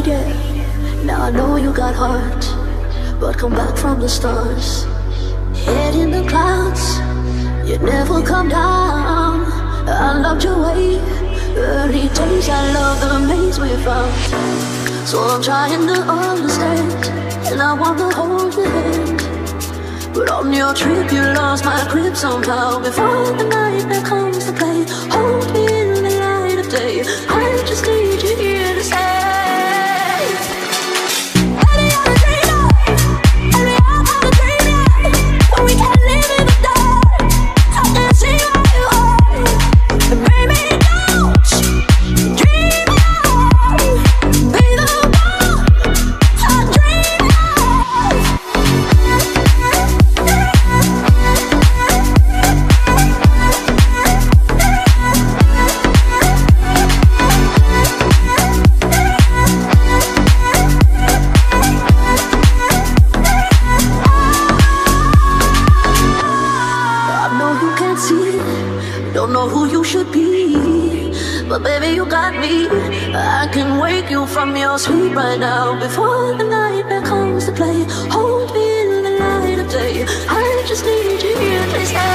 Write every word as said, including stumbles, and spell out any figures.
need it. Now I know you got heart, but come back from the stars. Head in the clouds, you never come down. I loved your way, early days. I love the maze we found. So I'm trying to understand, and I wanna hold your hand. But on your trip you lost my grip somehow. Before the night that comes to play, hold me in the light of day. I just need you here to stay. Don't know who you should be, but baby you got me. I can wake you from your sleep right now. Before the night that comes to play, hold me in the light of day. I just need you here to stay.